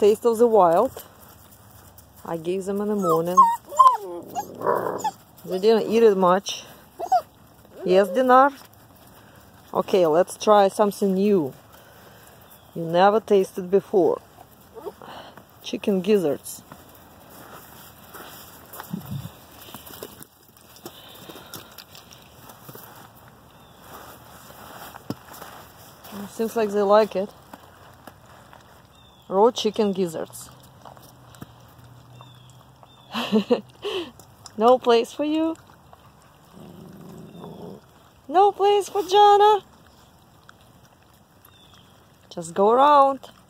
taste of the wild. I gave them in the morning. They didn't eat it much. Yes, Dinar? Okay, let's try something new. You never tasted before. Chicken gizzards. Seems like they like it. Raw chicken gizzards. No place for you? No place for Jana? Just go around.